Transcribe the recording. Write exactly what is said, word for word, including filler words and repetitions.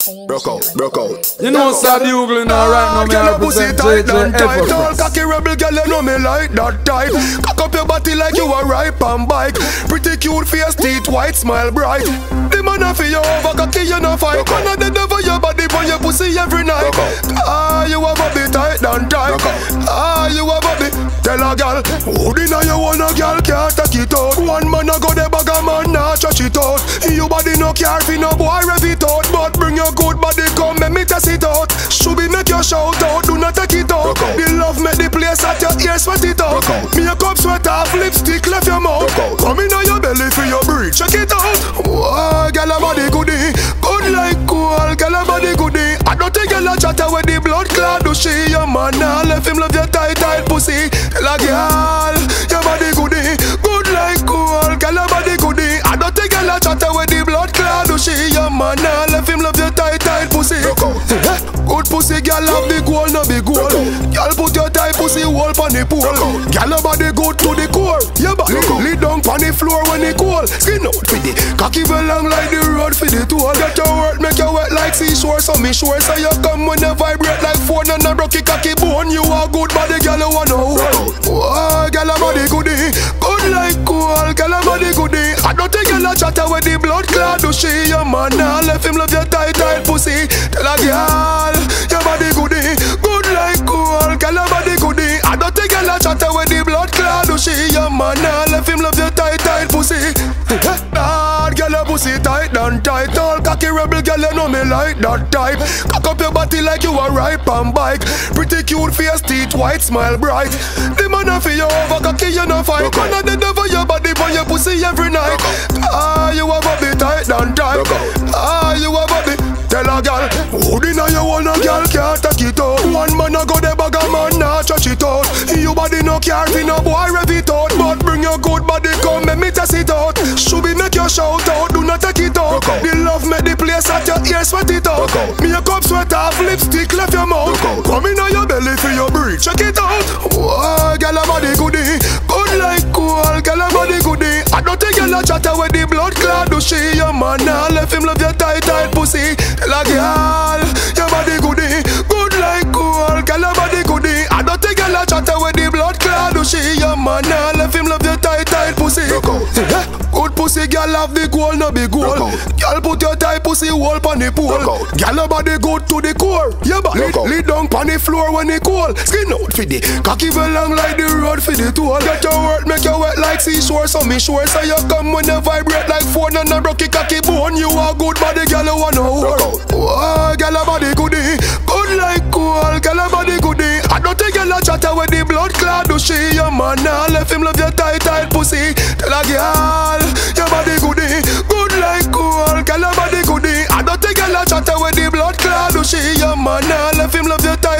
Broke out, broke out. You know, start bugling now right now, me I represent JJevafrass. Cocky rebel girl, you know me like that type. Cock up your body like you a ripe and bike. Pretty cute face, teeth white, smile bright. The man a for you over, cocky you no fight. Man a dead over your body, for your pussy every night. Ah, you a body tight and tight. Ah, you a body. Tell a girl, who dinner you want a girl can't take it out. One man a go the bag a man nah trash it out. You body no care fi no boy rev it out. But bring your good body come make me test it out. Should be make you shout out, do not take it out. The love make the place at your ear sweat it out. Me a cup sweat off, lipstick left your mouth. Come in on your belly for your breathe, check it out. Whoa, girl a body goodie, good like cool. Girl a body goodie. I don't think girl a chatter with the blood clot. Do she your man now left him love your tight tight pussy. Tell a girl, your body goodie, good like cool. Girl a body goodie. I don't think girl a chatter with the blood clot. Do she your man now left him love your tight tight pussy. Good pussy, girl have the goal, no big goal. Girl put your tight pussy hole pon the pool. Girl a body good to the core. Your body lead down pon the floor when it cold. Skin out for the cocky well long like the road for the toll. Get your work, make you wet like seashore. So me sure so you come when you vibrate like phone and a broken cocky bone. You are good body, girl you wanna hold. Oh, girl a body goodie, good like cool. Girl a body goodie. I don't think girl a chatter with the blood clot. Do she your man now left him love your tight tight pussy. Tell a girl, your body goodie, good like cool. Girl a body goodie. I don't think girl a chatter with the blood clot. Do she your man now left him love your tight tight pussy. Bad girl a pussy tight and tight. All cocky rebel girl you know me like that type. Cock up your body like you a ripe and bike. Pretty cute face, teeth white, smile bright. The man a for you over, cocky you no fight. Man a dead over your body, for your pussy every night. Ah, you a body tight and tight. Ah, you a body. Tell a girl, who dinner you want a girl can't take it out. One man a go the bag a man nah trash it out. You body no care fi no boy rev it out. But bring your good body come make me test it out. Should be make you shout out, do not take it out. The love make the place at your ear sweat it out. Me a cup sweat off, lipstick left your mouth. Come in on your belly for your breathe, check it out. Whoa, girl a body goodie, good like cool. Girl a body goodie. I don't think girl a chatter with the blood clot. Do she your man now left him love your tight tight pussy. Tell a girl, your body goodie, good like cool. Girl a body goodie. I don't think girl a chatter with the blood clot. Do she your man now left him love your tight tight pussy. Good pussy, girl have the goal, no big goal. Girl put your tight pussy hole pon the pool. Girl a body good to the core. Your body lead down pon the floor when it cold. Skin out for the cocky well long like the road for the toll. Get your work, make you wet like seashore. So me sure so you come when you vibrate like phone and a broken cocky bone. You a good body, girl you wanna hold. Oh, girl a body goodie, good like cool. Girl a body goodie. I don't think girl a chatter with the blood clot. Do she your man now left him love your tight tight pussy. Tell a girl, your body goodie, good like cool. Girl a body goodie. I don't think girl a chatter with the blood clot. Do she your man now left him love your tight